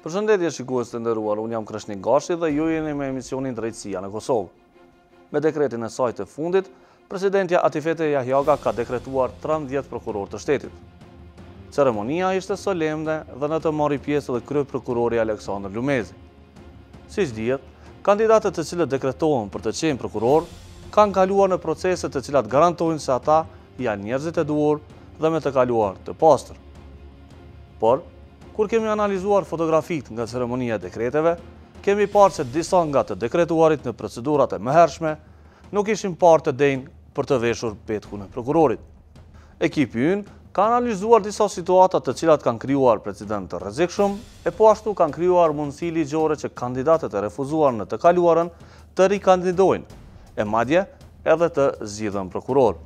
Përshëndetje shikues të nderuar, unë jam Krashnik Gashi dhe ju jeni me emisionin Drejtësia në Kosovë. Me dekretin e saj të fundit, presidentja Atifete Jahjaga ka dekretuar 13 prokuror të shtetit. Ceremonia ishte solemne dhe në të mori pjesë edhe kryeprokurori Aleksandër Lumezi. Siç dihet, kandidatët të cilët dekretohen për të qenë prokuror kanë kaluar në procese të cilat garantojnë se ata janë njerëzit e duhur dhe me të kaluar të pastër. Por, kur kemi analizuar fotografit nga ceremonia e dekreteve, kemi parë se disa nga të dekretuarit në procedurat e mëhershme nuk ishin parë të denjë për të veshur petkun e prokurorit. Ekipi ynë ka analizuar disa situata të cilat kanë krijuar precedent të rrezikshëm e po ashtu kanë krijuar mundësi ligjore që kandidatët e refuzuar në të kaluarën të rikandidojnë, e madje edhe të zgjidhen prokuror.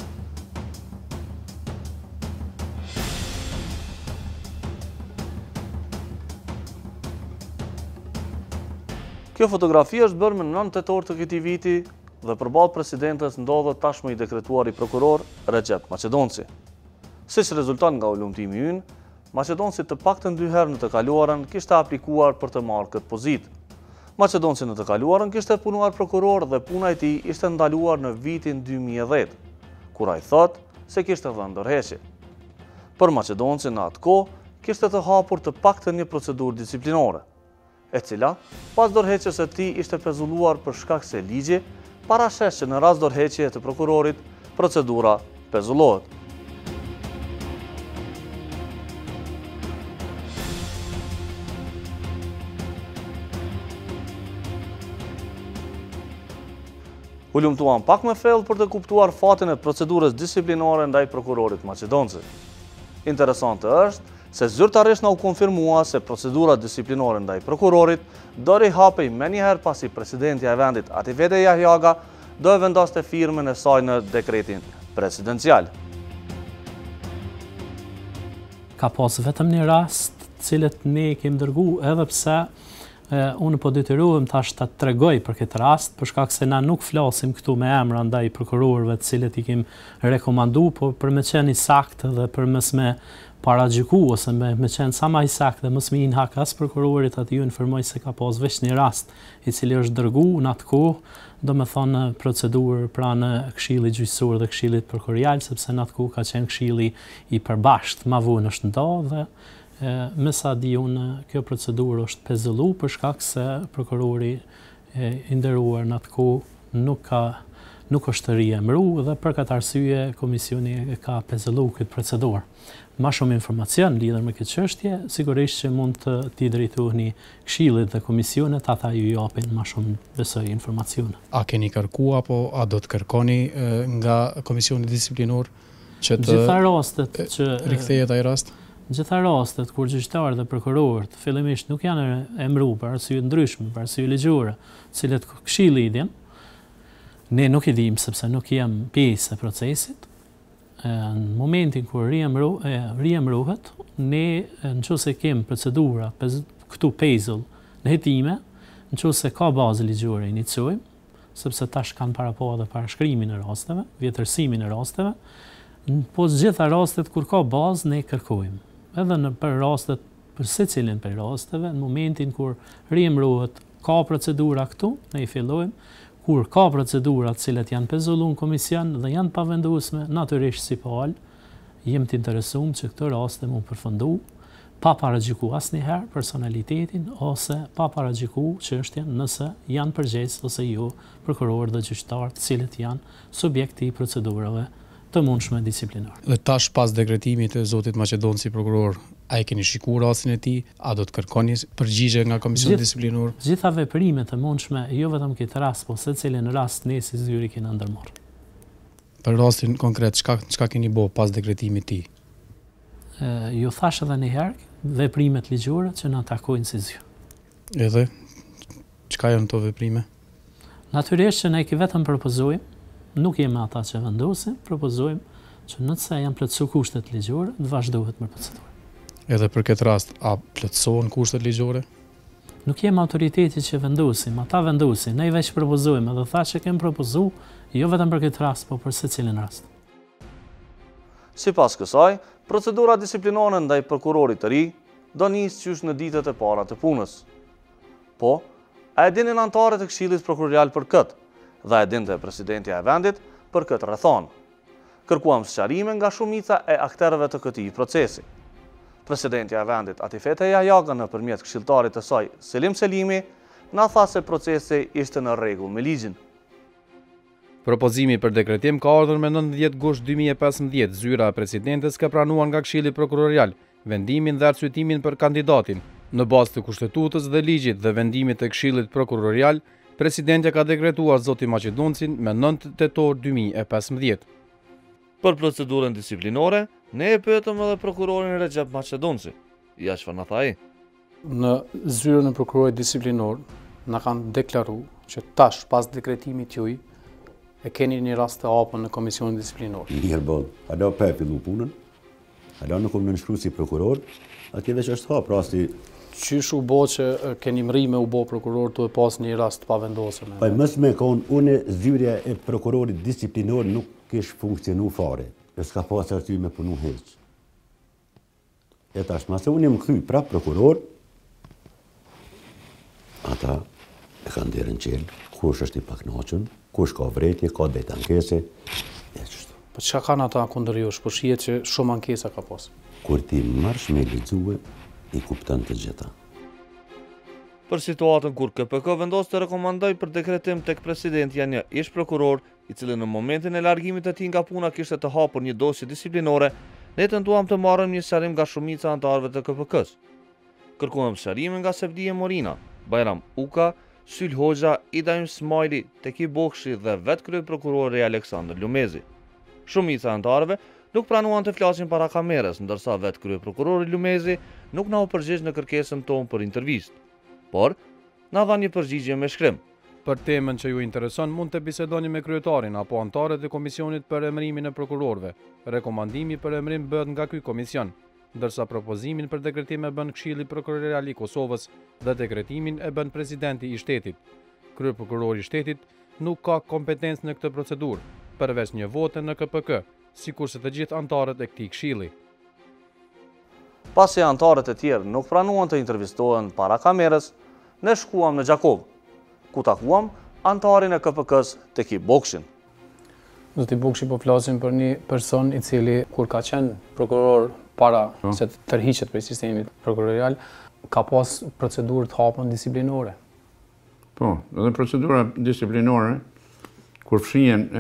Kjo fotografi është bërë me 9 tetor të këtij viti dhe përballë presidentes ndodhet tashmë i dekretuari prokuror Recep Maqedonci. Siç rezulton nga ulumtimi ynë, Maqedonci të paktën 2 herë në të kaluarën kishte aplikuar për të marrë këtë pozitë. Maqedonci në të kaluarën kishte punuar prokuror dhe puna e tij ishte ndaluar në vitin 2010, kur ai thotë se kishte dhënë dorëheqje. Për Maqedonci në atë kohë kishte të hapur të paktën një procedurë disiplinore, e cila, pas dorëheqjes së tij ishte pezulluar për shkak se ligji parashes që në rast dorëheqje të prokurorit, procedura pezullohet. U lumtuam pak më thellë për të kuptuar fatin e procedurës disiplinore ndaj prokurorit maqedonci. Interesante është se zyrtarisht na u konfirmua se procedura disiplinore ndaj prokurorit do rihapej menjëherë pasi presidentja e vendit Atifete Jahjaga do e vendoste firmën e saj në dekretin presidencial. Ka pas vetëm një rast, cilët ne kemi dërgu edhe pse unë po detyrohem tash ta tregoj për këtë rast, për shkak se na nuk flasim këtu me emra ndaj prokurorëve të cilët i kemi rekomanduar, por për me qenë i saktë dhe për mos me paragjyku ose me qenë sa më i saktë dhe mos me i hak as prokurorit, aty ju informoj se ka pas veç një rast i cili është dërguar në atë kohë, domethënë procedurë pranë Këshillit Gjyqësor dhe Këshillit Prokurorial, sepse në atë kohë ka qenë këshilli i përbashkët, ma vonë është ndodhur dhe me sa di unë, kjo procedurë është pezulluar për shkak se prokurori i nderuar në atë kohë nuk është riemëruar dhe për këtë arsye komisioni e ka pezulluar këtë procedurë. Ma shumë informacion lidhur me këtë çështje, sigurisht që mund të t'i drejtoheni Këshillit dhe komisionet, ata ju japin ma shumë besoj informacione. A keni kërkuar apo a do të kërkoni nga komisioni disiplinor që të gjitha rastet që rikthehet ai rast? Gjitha rastet kur gjyqtarët dhe prokurorët fillimisht nuk janë emëruar për arsye ndryshme, për arsye ligjore, cilët Këshilli i din, ne nuk i dim sepse nuk jam pjesë e procesit. Në momentin kur riemërohet, ne nëse kem procedura këtu pezull në hetime, nëse ka bazë ligjore iniciojmë, sepse tash kanë parapo edhe parashkrimin e rasteve, vjetërsimin e rasteve, po gjitha rastet kur ka bazë ne kërkojmë. Edhe për rastet, për secilin për rasteve, në momentin kur riemërohet, ka procedura këtu, ne i fillojmë. Kur ka procedura të cilat janë pezulluar në komision dhe janë pavenduesme, natyrisht si palë, jem të interesuar që këto raste mu përfundu, pa paragjyku asnjëherë personalitetin ose pa paragjyku çështjen nëse janë përgjegjës ose jo prokurorë dhe gjyqtarë të cilët janë subjekti i procedurave të mundshme disiplinare. Dhe tash pas dekretimit të zotit Maqedonci prokuror, a e keni shikuar rastin e tij? A do të kërkoni përgjigje nga komisioni disiplinor? Gjitha veprimet e mundshme, jo vetëm këtë rast, po secilin rast ne si zyri kena ndërmarrë. Për rastin konkret, çka keni bë pas dekretimit të tij? Ju thash edhe një herë, veprimet ligjore që na takojnë si zyr. Edhe çka janë ato veprime? Natyrisht që ne vetëm propozojmë, nuk jemi ata që vendosin, propozojmë që nëse janë plotësuar kushtet ligjore, të vazhdohet me procedurën. Edhe për këtë rast, a plotësohen kushtet ligjore? Nuk jemi autoriteti që vendosim, ata vendosin, ne veç propozojmë, edhe thashë që kemi propozuar, jo vetëm për këtë rast, po për secilin rast. Sipas kësaj, procedura disiplinore ndaj prokurorit të ri do nisë qysh në ditët e para të punës. Po, a e dinin anëtarët e Këshillit Prokurorial për këtë, dhe e dinte presidentja e vendit për këtë rrethon. Kërkuam sqarime nga shumica e akterëve të këtij procesi. Presidentja e vendit Atifete Jahjaga nëpërmjet këshilltarit të saj Selim Selimi na tha se procesi ishte në rregull me ligjin. Propozimi për dekretim ka ardhur me 19 gusht 2015. Zyra e presidentes ka pranuar nga Këshilli Prokurorial vendimin dhe arsyetimin për kandidatin. Në bazë të kushtetutës dhe ligjit dhe vendimit të Këshillit Prokurorial, presidentja ka dekretuar zoti Maqedoncin me 9 tetor 2015. Për procedurën disiplinore, ne e pyetëm edhe prokurorin Recep Maqedonci. Ja çfarë na tha ai. Në zyrën e prokurorit disiplinor na kanë deklaruar që tash pas dekretimit juaj e keni një rast të hapur në komisionin disiplinor. Mirë bon, hala pa e fillu punën, hala nuk më nënshkru si prokuror, atje veç është hap rasti. Qysh u bo që keni mri me u bo prokuror të e pas një rast pa vendosur? Pa mës me konë, une zyrja e prokurorit disiplinor nuk kish funksionu fare, e s'ka pas arsye me punu heq. E tashma se unë më kthy prap prokuror, ata e kanë derën qelë, kush është i paknaqën, kush ka vretje, ka drejt ankese, e qështu. Po çka kanë ata kundër jush, po shihet që shumë ankesa ka pas. Kur ti marrësh me lexue, i kupton të gjitha. Për situatën kur KPK vendos të rekomandoj për dekretim tek presidentja një ish prokuror, i cili në momentin e largimit të tij nga puna kishte të hapur një dosje disiplinore, ne tentuam të marrim një sqarim nga shumica anëtarëve të KPK-s. Kërkuam sqarime nga Sevdije Morina, Bajram Uka, Syl Hoxha, Idaim Smajli, Teki Bokshi dhe vetë kryeprokurori Aleksandër Lumezi. Shumica anëtarëve nuk pranuan të flasin para kamerës, ndërsa vetë kryeprokurori Lumezi nuk na u përgjigj në kërkesën tonë për intervistë, por na dha një përgjigje me shkrim. Për temën që ju intereson, mund të bisedoni me kryetarin apo anëtarët e komisionit për emërimin e prokurorëve. Rekomandimi për emërim bëhet nga ky komision, ndërsa propozimin për dekretim e bën Këshilli Prokurorial i Kosovës dhe dekretimin e bën presidenti i shtetit. Kryeprokurori i shtetit nuk ka kompetencë në këtë procedurë, përveç një vote në KPK, sikurse të gjithë anëtarët e këtij këshilli. Pasi anëtarët e tjerë nuk pranuan të intervistohen para kamerës, ne shkuam në Gjakov, ku takuam anëtarin e KPK-s Teki Bokshin. Zoti Bokshi, po flasim për një person i cili kur ka qenë prokuror para se të tërhiqet prej sistemit prokurorial, ka pas procedurë të hapur disiplinore. Po, edhe procedura disiplinore, kur fshihen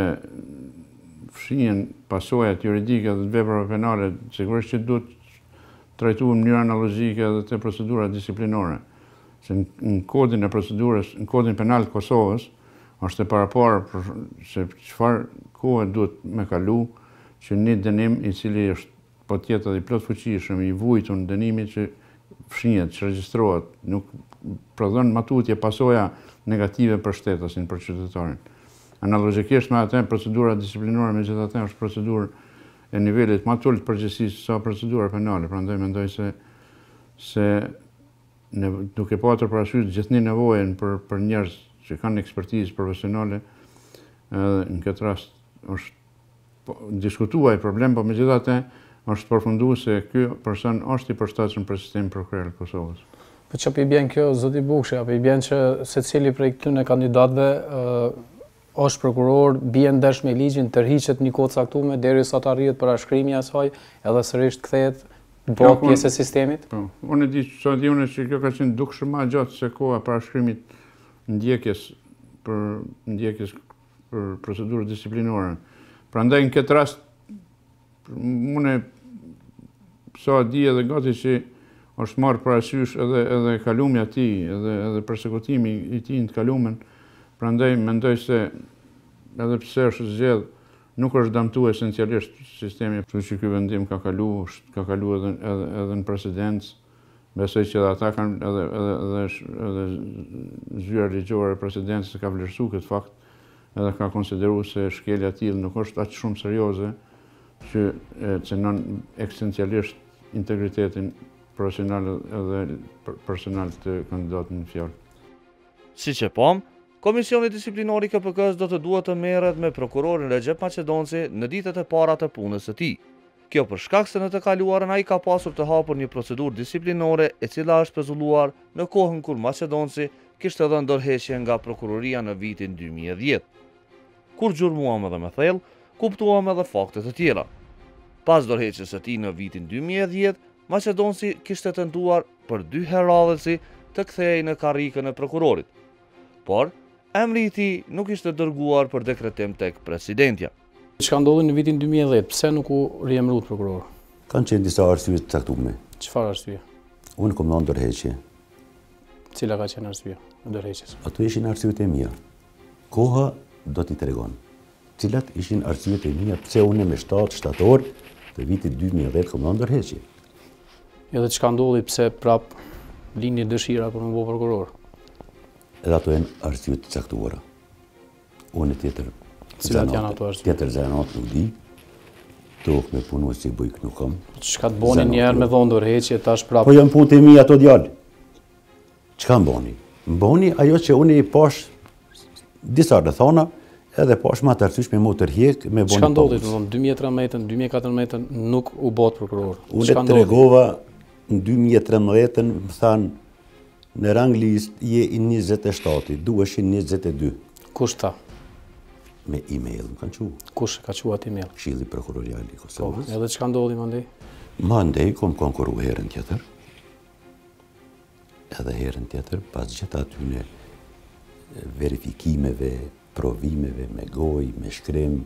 pasojat juridike dhe të veprave penale, sigurisht që duhet trajtuar në mënyrë analogjike edhe të procedura disiplinore. Se në kodin e procedurës, në kodin penal të Kosovës, është e paraparë se çfarë kohë duhet me kalu që një dënim i cili është patjetër edhe i plot fuqishëm, i vujtur në dënimi që fshihet, që regjistrohet, nuk prodhon matutje pasoja negative për shtetasin, për qytetarin. Analogjikisht me atë, procedura disiplinore megjithatë është procedurë e nivelit më të ulët përgjegjësisë sa procedura penale. Prandaj mendoj se duke patur parasysh gjithnjë nevojën për njerëz që kanë ekspertizë profesionale, në këtë rast është diskutuar problem, por megjithatë është përfunduar se ky person është i përshtatshëm për sistemin prokurorial të Kosovës. Po çfarë i bën kjo zoti Bukshi, apo i bën që secili prej këtyre kandidatëve është prokuror, bien ndesh me ligjin, tërhiqet një kohë caktuar derisa të arrihet parashkrimi i saj, edhe sërish kthehet bëhet pjesë e sistemit? Po, unë di që kjo ka qenë dukshëm më gjatë se koha parashkrimit ndjekjes për procedurë disiplinore. Prandaj në këtë rast unë sa di edhe gati që është marrë parasysh edhe kalumi i tij, edhe përsekutimi i tij në të kalumen. Prandaj mendoj se edhe pse është zgjedh, nuk është dëmtuar esencialisht sistemi, kështu që ky vendim ka kalu edhe në precedencë. Besoj që ata kanë edhe zyra ligjore e precedencës ka vlerësuar këtë fakt, edhe ka konsideruar se shkelja e tillë nuk është aq shumë serioze që cënon esencialisht integritetin profesional edhe personal të kandidatit në fjalë. Siç e pam, Komisioni Disiplinor i KPK-s do të duhet të merret me prokurorin Recep Maqedonci në ditët e para të punës së tij. Kjo për shkak se në të kaluarën ai ka pasur të hapur një procedurë disiplinore e cila është pezulluar në kohën kur maqedonci kishte dhënë dorëheqje nga prokuroria në vitin 2010. Kur gjurmuam edhe me thellë, kuptuam edhe fakte të tjera. Pas dorëheqjes së tij në vitin 2010, maqedonci kishte tentuar për 2 herë radhësi të kthehej në karrikën e prokurorit. Por emri i tij nuk ishte dërguar për dekretim tek presidentja. Çka ndodhi në vitin 2010? Pse nuk u riemëruat prokuror? Kanë qenë disa arsye të caktuara. Çfarë arsye? Unë kam dhënë dorëheqje. Cila ka qenë arsye e dorëheqjes? Ato ishin arsyet e mia. Koha do t'i tregon. Cilat ishin arsyet e mia pse unë me 7 shtator të vitit 2010 kam dhënë dorëheqje. Edhe çka ndodhi pse prap lini dëshira për më bë prokuror? Edhe ato janë arsye të caktuara. Unë tjetër. Cilat janë ato arsye? Tjetër zanat nuk di. Tokë me punu si bujk nuk kam. Çka të boni një herë me dhënë dorëheqje tash prap? Po janë punë e mia ato djalë. Çka mboni? Mboni ajo që unë i pash disa rrethona, edhe pash më të arsyeshme me tërhiq me boni. Çka ndodhi domthon 2013, 2014 nuk u bë prokuror? Unë tregova në 2013 më thanë në rang list je i 27, duheshin 22. Kush tha? Me email më kanë quajtur. Kush ka quajtur email? Këshilli prokurorial i Kosovës. Edhe çka ndodhi mandej? Mandej kom konkuru herën tjetër. Edhe herën tjetër pas gjithë atyne verifikimeve, provimeve me gojë, me shkrim,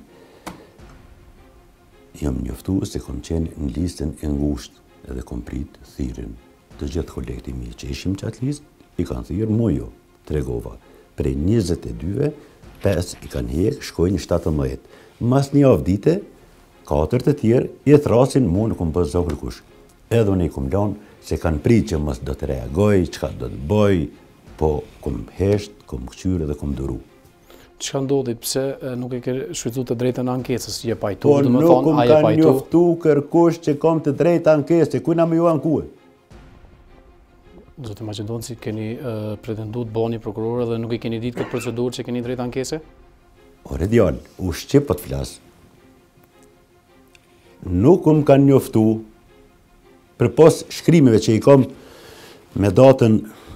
jam njoftuar se kom qenë në listën e ngushtë edhe kom prit thirrjen të gjithë kolegët e mi që ishim që atë listë, i kanë thirrë mu jo, tregova. Prej 22-ve, 5 i kanë hek, shkojnë 17. Mas një javë dite, 4 të tjerë, i thrasin mu në kom bëzë zogër kush. Edhe unë i kom lanë se kanë prit që mos do të reagoj, çka do të bëj, po kom hesht, kom këqyrë dhe kom duru. Çka ndodhi pse nuk e ke shfrytzuar të drejtën e ankesës, je pajtu, Po domethënë nuk ai e kanë pajtu. njoftu kërkush që kom të drejtë ankese, ku na më ju ankuë? Zoti Maqedonci, keni pretenduar të bëni prokuror dhe nuk i keni ditë këtë procedurë që keni drejtë ankese? Ore djalë, u shqip po të flas. Nuk më kanë njoftu për pos shkrimeve që i kom me datën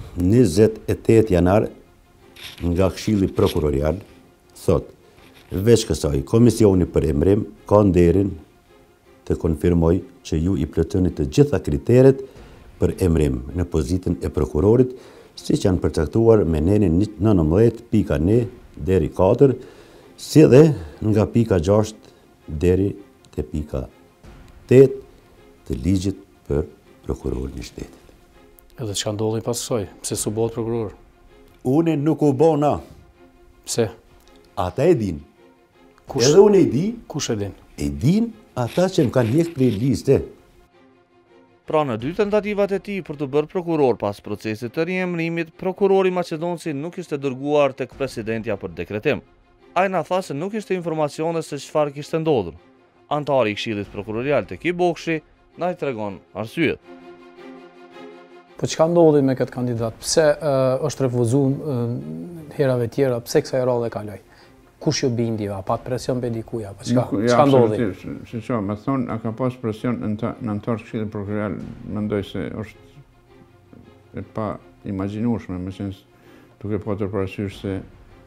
28 janar nga Këshilli Prokurorial, thot, veç kësaj, komisioni për emrim ka nderin të konfirmoj që ju i plotësoni të gjitha kriteret për emrim në pozitën e prokurorit, si që janë përcaktuar me nenin 19.1 deri 4, si dhe nga pika 6 deri te pika 8 të ligjit për prokurorin e shtetit. Edhe çka ndodhi pas kësaj? Pse s'u bëhet prokuror? Unë nuk u bona. Pse? Ata e din. Kush? Edhe unë e di. Kush e din? E din ata që më kanë hjek prej liste. Pra në 2 tentativat e tij për të bërë prokuror pas procesit të riemërimit, prokurori maqedonci nuk ishte dërguar tek presidentja për dekretim. Ai na tha se nuk ishte informacione se çfarë kishte ndodhur. Antari i Këshillit Prokurorial tek i Bokshi na i tregon arsyet. Po çka ndodhi me këtë kandidat? Pse është refuzuar herave tjera? Pse kësaj radhe kaloi? Kush ju bindi, a pat presion për dikuja, pa çka ndodhi? Si që, me thonë, a ka pas presion në antarë Këshillit Prokurorial, mendoj se është e pa imagjinueshme, me sens duke patur parasysh se,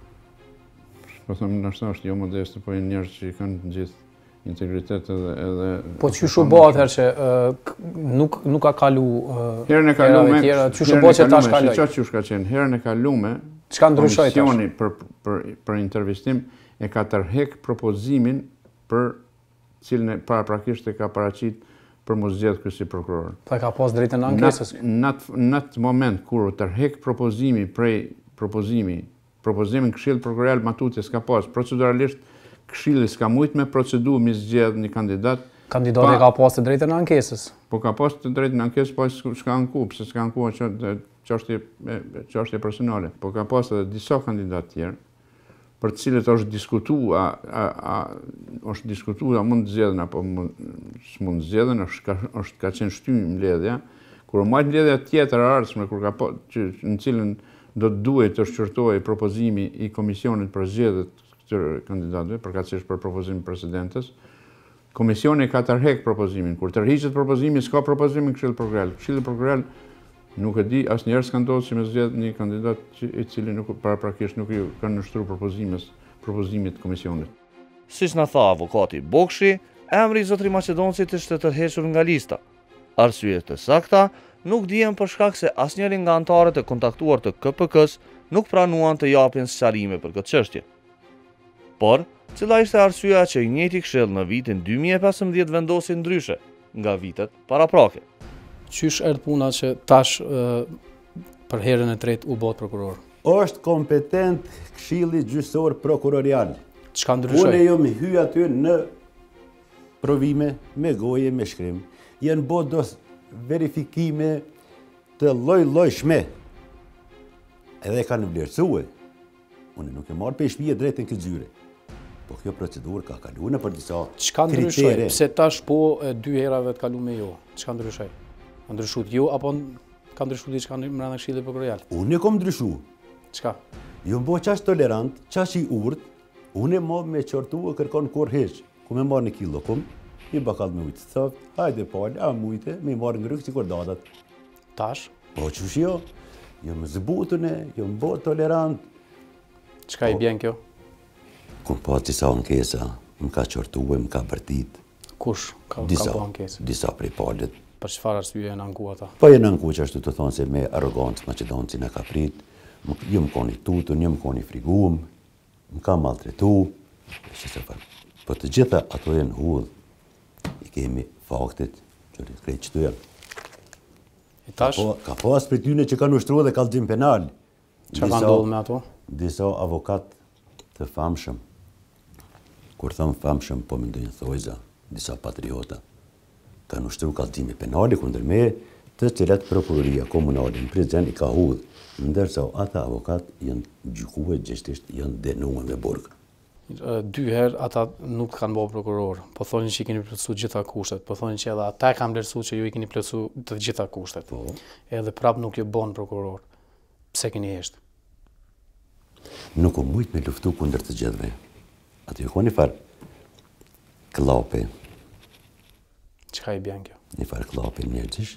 po thëmë, nështë është jo modeste, po janë njerëz që i kanë gjithë integritet edhe... Po që shu bo atëherë që nuk ka kalu herën e kalume, tjera, që shu bo që tash kaloj? Si që ka qenë, herën e kalume, çka ndryshoi tash? Komisioni për intervistim e ka tërheq propozimin për cilën paraprakisht e ka paraqit për mos zgjedh ky si prokuror. Pa ka pas drejtën e ankesës. Në atë moment kur u tërheq propozimin Këshillit Prokurorial Matutjes ka pas proceduralisht Këshilli s'ka mujt me procedurë mi zgjedh një kandidat. Kandidati ka pas të drejtën e ankesës. Po ka pas të drejtën e ankesës, po s'ka anku, pse s'ka anku çështje personale. Po ka pas edhe disa kandidat tjerë për të cilët është diskutuar, a mund të zgjedhen apo s'mund të zgjedhen, është ka qenë shtymë mbledhja. Kur majt mbledhja tjetër e ardhshme, kur në cilën do të duhet të shqyrtohej propozimi i komisionit për zgjedhjet këtyre kandidatëve, përkatësisht për propozimin e presidentes, komisioni ka tërheq propozimin. Kur tërhiqet propozimi, s'ka propozimin Këshilli Prokurorial. Këshilli Prokurorial nuk e di, asnjëherë s'ka ndodhur që me zgjedh një kandidat i cili nuk paraprakisht nuk i kanë nështruar propozimit të komisionit. Siç na tha avokati Bokshi, emri i zotërit Maqedoncit është tërhequr nga lista. Arsyet e sakta nuk dihen për shkak se asnjëri nga anëtarët e kontaktuar të KPK-s nuk pranuan të japin sqarime për këtë çështje. Por, cila ishte arsyeja që i njëjti këshill në vitin 2015 vendosi ndryshe nga vitet paraprake? Qysh erdh puna që tash për herën e tretë u bë prokuror? Është kompetent Këshilli Gjyqësor Prokurorial. Çka ndryshoi? Unë jam hy aty në provime me goje, me shkrim. Janë bërë verifikime të lloj-llojshme. Edhe kanë vlerësuar. Unë nuk e marr pe shtëpi drejtën këtë zyre. Po kjo procedurë ka kaluar për disa çka ndryshoi? Pse tash po dy herave të kaluar me jo? Çka ndryshoi? Ka ndryshuar ju apo ka ndryshuar diçka brenda Këshillit Prokurorial? Unë kam ndryshuar. Çka? Jo më qash tolerant, qash i urt, unë më me qortu e kërkon kur heq. Ku me marrë 1 kilo kum, një bakall me ujtë soft, hajde palë, a mujte, me marrë në rrugë si kur datat. Tash? Po qësh jo, jo më zbutune, jo më bërë tolerant. Çka i bjen kjo? Kum pa disa ankesa, më ka qortu e më ka bërtit. Kush ka po ankesë? Disa prej palët. Për çfarë arsye janë anku ata? Po janë anku që ashtu të thonë se me arrogancë Maqedoncin e ka prit, jo më koni tutun, jo më koni frigum, më ka maltretu, po të gjitha ato janë hudhë, i kemi faktit, që të krejtë që të janë. I tash? Ka pas për tyne që kanë ushtru dhe kallëzim penal. Që ka ndodhë me ato? Disa avokat të famshëm, kur thëmë famshëm, po më ndonjë thojza, disa patriota, kanë ushtru kallëzimi penali kundër me, të cilat prokuroria komunale në Prizren i ka hudhë, ndërsa ata avokat janë gjykuar gjithësht janë dënuar me burg. 2 herë ata nuk kanë bërë prokuror, po thonin që i keni plotësuar gjitha kushtet, po thonin që edhe ata kanë vlerësuar që ju i keni plotësuar të gjitha kushtet. Po. Edhe prap nuk ju bën prokuror. Pse keni hesht? Nuk u mujt me luftu kundër të gjithëve. Aty ju ka një farë klape. Çka i bjen kjo? Një farë klape njerëzish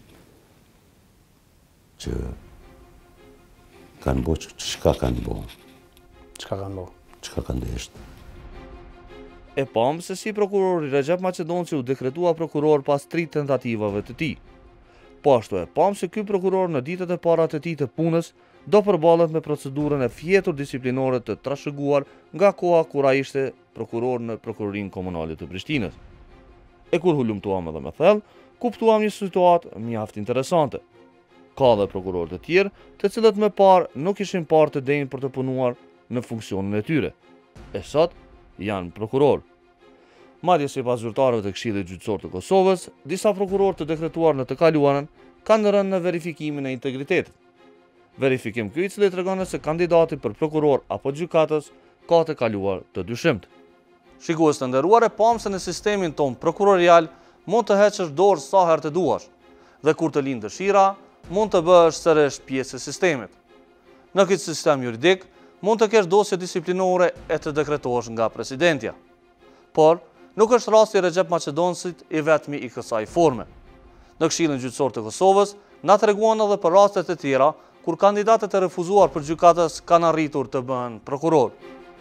që kanë bo, çka kanë bo? Çka kanë bo? Çka kanë desht? E pam se si prokurori Recep Maqedonci u dekretua prokuror pas 3 tentativave të tij. Po ashtu e pam se ky prokuror në ditët e para të tij të punës do përballet me procedurën e fjetur disiplinore të trashëguar nga koha kur ai ishte prokuror në Prokurorinë Komunale të Prishtinës. E kur hulumtuam edhe me thellë, kuptuam një situatë mjaft interesante. Ka dhe prokurorë të tjerë, të cilët me parë nuk ishin parë të denjë për të punuar në funksionin e tyre. E sot janë prokuror. Madje sipas zyrtarëve të Këshillit Gjyqësor të Kosovës, disa prokurorë të dekretuar në të kaluarën kanë rënë në verifikimin e integritetit. Verifikim ky i cili tregon se kandidati për prokuror apo gjykatës ka të kaluar të dyshimt. Shikues të nderuar, e pam se në sistemin ton prokurorial mund të heqësh dorë sa herë të duash, dhe kur të lind dëshira, mund të bëhesh sërish pjesë e sistemit. Në këtë sistem juridik, mund të kesh dosje disiplinore e të dekretohesh nga presidentja. Por, nuk është rasti Recep Maqedoncit i vetmi i kësaj forme. Në Këshillin Gjyqësor të Kosovës, na treguan edhe për rastet e tjera, kur kandidatët e refuzuar për gjykatës kanë arritur të bëhen prokuror.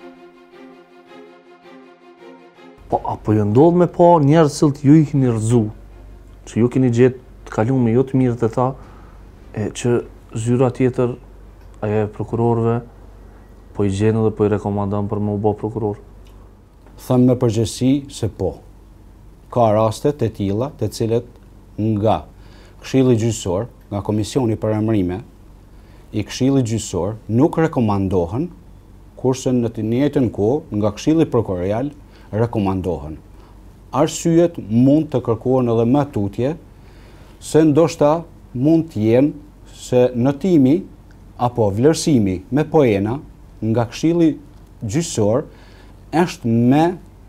Po, apo ju ndodh me pa njerëz që ju i keni rrëzu, që ju keni gjetë të kaluar me jo të mirë të ta, që zyra tjetër, ajo e prokurorëve, po i gjenë dhe po i rekomandon për më u bë prokuror? Thëmë me përgjithësi se po. Ka raste të tilla të cilët nga Këshilli Gjyqësor, nga Komisioni për Emërime i Këshillit Gjyqësor nuk rekomandohen, kurse në të njëjtën kohë nga Këshilli Prokurorial rekomandohen. Arsyet mund të kërkohen edhe më tutje, se ndoshta mund të jenë se notimi apo vlerësimi me poena nga Këshilli Gjyqësor është me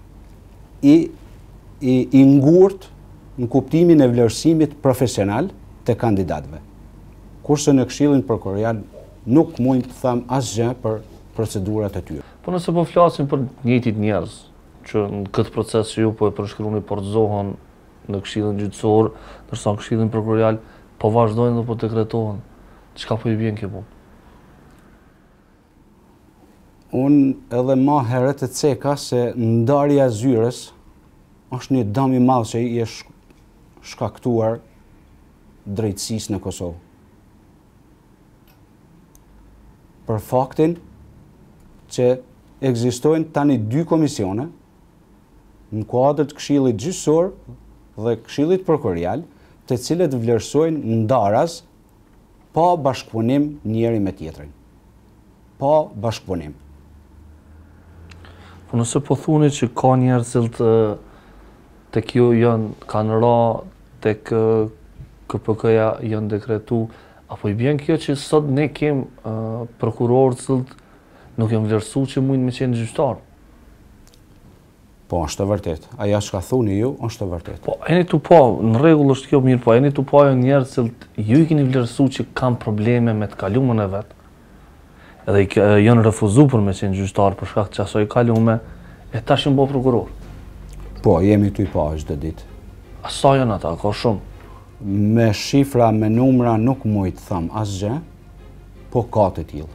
i ngurtë në kuptimin e vlerësimit profesional të kandidatëve. Kurse në Këshillin Prokurorial nuk mund të them asgjë për procedurat e tyre. Po nëse po flasim për njëjtit njerëz, që në këtë proces që ju po e përshkruani portzohen në Këshillin Gjyqësor, ndërsa në Këshillin Prokurorial po vazhdojnë dhe po dekretohen. Çka po i bën kjo punë? Unë edhe ma herët e ceka se ndarja e zyres është një dëm i madh që i është shkaktuar drejtësisë në Kosovë. Për faktin që ekzistojnë tani 2 komisione në kuadër të Këshillit Gjyqësor dhe Këshillit Prokurorial, të cilët vlerësojnë ndaras pa bashkëpunim njëri me tjetrin. Pa bashkëpunim. Po nëse po thuni që ka njerëz që tek ju kanë ra tek KPK-ja janë dekretu, apo i bjen kjo që sot ne kem prokurorë që nuk janë vlerësu që mund me qenë gjyqtar? Po, është e vërtet. Aja që ka thuni ju, është e vërtet. Po, eni tu po, në rregull është kjo mirë, po eni tu po janë njerëz që ju i keni vlerësu që kanë probleme me të kalumën e vet. Edhe janë refuzu për me qenë gjyqtar për shkak që asoj kalume, e tash janë bo prokuror. Po, jemi tu i pa çdo ditë. A sa janë ata, ka shumë? Me shifra, me numra nuk mujt thëm asgjë, po ka të tillë.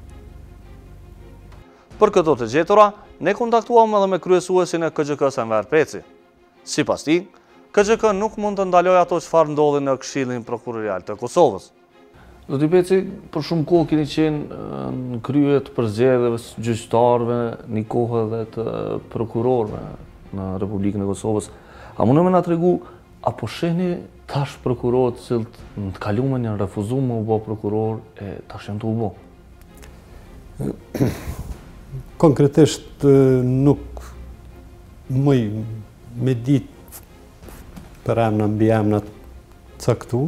Për këto të gjetura, ne kontaktuam edhe me kryesuesin e KGK-s Enver Peci. Sipas tij, KGK nuk mund të ndalojë ato çfarë ndodhi në Këshillin Prokurorial të Kosovës. Zoti Peci, për shumë kohë keni qenë në krye të përzgjedhjeve gjyqtarëve, një kohë edhe të prokurorëve në Republikën e Kosovës. A mundë me na tregu, apo sheni tash prokurorët që në të kalumen janë refuzuar me u bë prokuror e tash janë të u bë? Konkretisht nuk mëj me ditë për emna mbi emna caktu,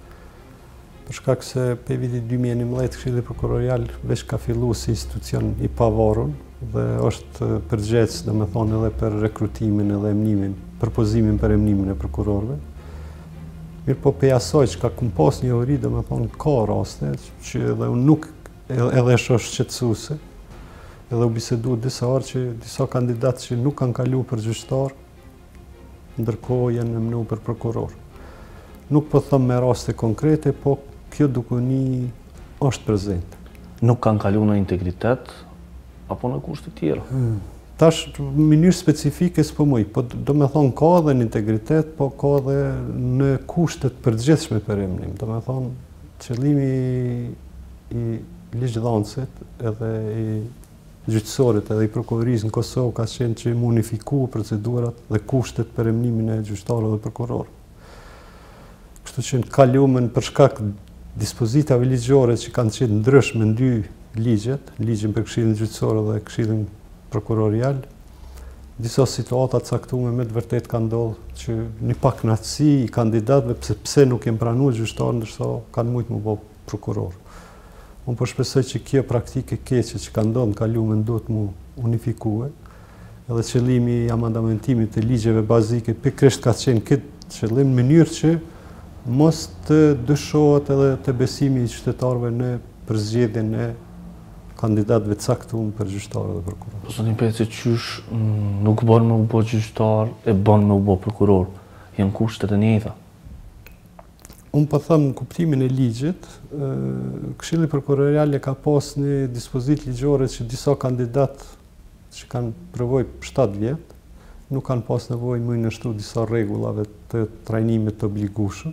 për shkak se pe viti 2011 Këshilli Prokurorial veç ka fillu si institucion i pavarur dhe është përgjegjës, domethënë, edhe për rekrutimin edhe emnimin, përpozimin për emnimin e prokurorëve. Mirë po pe asaj që ka pas një ori, domethënë, ka raste që edhe unë nuk edhe është shqetësuese. Edhe u bisedu disa orë që disa kandidatë që nuk kanë kalu për gjyqtar, ndërkohë janë emnu për prokuror. Nuk po thëmë me raste konkrete, po kjo dukuni është prezent. Nuk kanë kalu në integritet, apo në kushte tjera? Tash, mënyrë specifike s'po muj, po do me thonë ka dhe në integritet, po ka dhe në kushtet përgjithshme për emnim. Do me thonë, qëllimi i ligjdhancit edhe i gjyqësorit edhe i prokurorisë në Kosovë ka qenë që më unifiku procedurat dhe kushtet për emnimin e gjyqtarëve dhe prokurorëve. Kështu që në kalumen për shkak dispozitave ligjore që kanë qenë ndryshme në 2 ligjet, ligjin për Këshillin Gjyqësor dhe Këshillin Prokurorial, disa situata caktuar me të vërtet kanë ndodhur që një pakënaqësi i kandidatëve pse nuk janë pranuar gjyqtarë ndërsa kanë mujtë më bë prokuror. Unë po shpresoj që kjo praktike keqe që ka ndodhur në kalumen duhet mu unifikue, edhe qëllimi i amandamentimit të ligjeve bazike pikërisht ka qenë këtë qëllim në mënyrë që mos të dyshohet edhe të besimi i qytetarëve në përzgjedhjen e kandidatëve caktuar për gjyqtarë dhe prokuror. Zoti Peci, qysh nuk bën me u bë gjyqtar e bën me u bë prokuror? Janë kushtet e njëjta. Unë po them në kuptimin e ligjit, Këshilli Prokurorial ka pas një dispozitë ligjore që disa kandidatë që kanë përvojë 7 vjet nuk kanë pas nevojë më nështru disa rregullave të trajnimit të obligueshëm.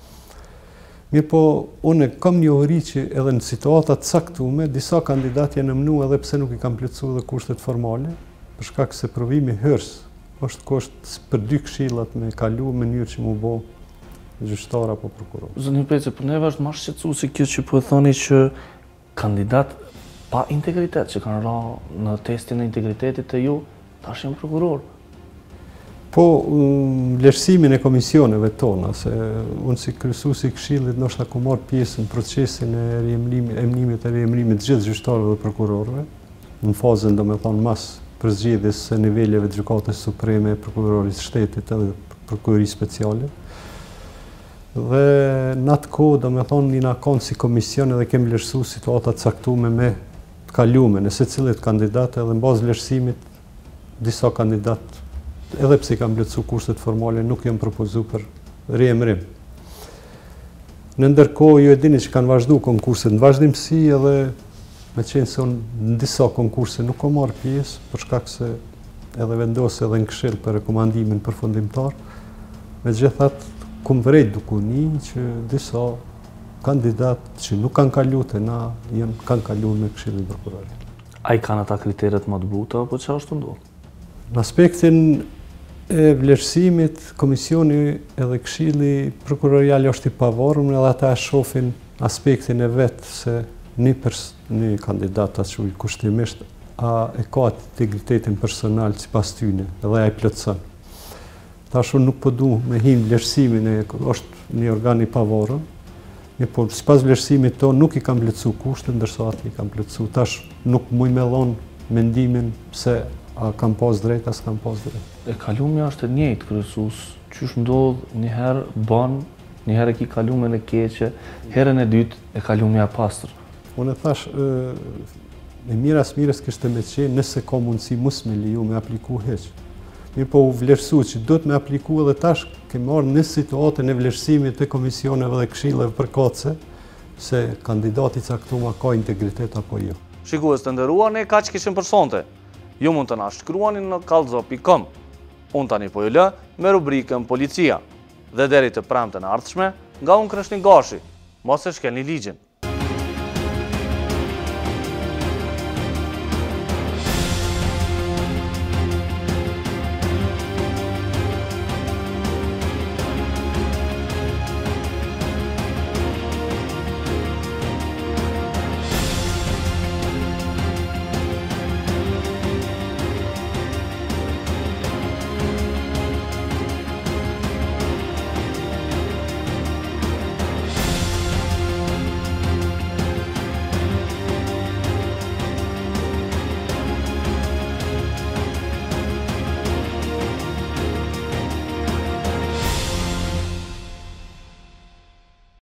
Mirë po, unë kam një ori që edhe në situatat caktume, disa kandidatë janë emnu edhe pse nuk i kanë plotësuar dhe kushtet formale, për shkak se provimi hërs është kusht për 2 këshillat me kalu në mënyrë që mu bë gjyqtar apo prokuror. Zoti Peci, për neve është më shqetësuese kjo që po e thoni që kandidat pa integritet që kanë ra në testin e integritetit të ju, tash janë prokuror. Po, vlerësimin e komisioneve tona, se unë si kryesuesi i Këshillit ndoshta ku marr pjesë në procesin e emnimit gjithë gjyqtarëve dhe prokurorëve, në fazën domethënë mas përzgjedhjes së niveleve të Gjykatës Supreme, prokurorisë shtetit edhe prokurorisë speciale. Dhe në atë kohë, domethënë, na kanë si komision edhe kemi vlerësuar situata caktuar me të kalume në secillit kandidat edhe në bazë vlerësimit disa kandidat, edhe pse kam plotësu kushtet formale, nuk janë propozu për riemërim. Në ndërkohë, ju e dini që kanë vazhdu konkurset në vazhdimsi edhe me qenë se unë në disa konkurse nuk ko marrë pjesë, për shkak se edhe vendosë edhe në këshill për rekomandimin përfundimtar, me gjithat kum vrejt dukuni që disa kandidat që nuk kanë kalu të na, kanë kalu në këshillin prokurorit. A i kanë ata kriteret më të buta, apo që është të ndodhë? Në aspektin e vlerësimit, komisioni edhe këshilli prokurorial është i pavarur, edhe ata e shohin aspektin e vetë se një kandidat atë që kushtimisht a e ka integritetin personal si pas tyne, edhe a i plotëson. Tash unë nuk po du me him vlerësimin është një organ i pavarur, por si pas vlerësimit to nuk i kam plotësu kushtet, ndërsa ati i kam plotësu. Tash nuk muj me dhonë mendimin se a kam pas drejt, as kam pas drejt. E kalumja është e njëjtë, kryesus, qysh ndodh njëherë ban, njëherë e ki kalume në keqe, herën e dytë e kalumja pastër. Unë e thash, e miras kështë me qenë nëse ka mundësi mus me liju me apliku heq. Mirë po u vlerësu që do të me apliku edhe tash ke marrë në situatën e vlerësimit të komisioneve dhe këshilleve përkatëse se kandidati caktuma ka integritet apo jo. Shikues të nderuar, ne kaq kishim për sonte. Ju mund të na shkruani në kallzo.com. Unë tani po ju lë me rubrikën Policia. Dhe deri të premten ardhshme, nga unë Krishtin Gashi. Mos e shkelni ligjin.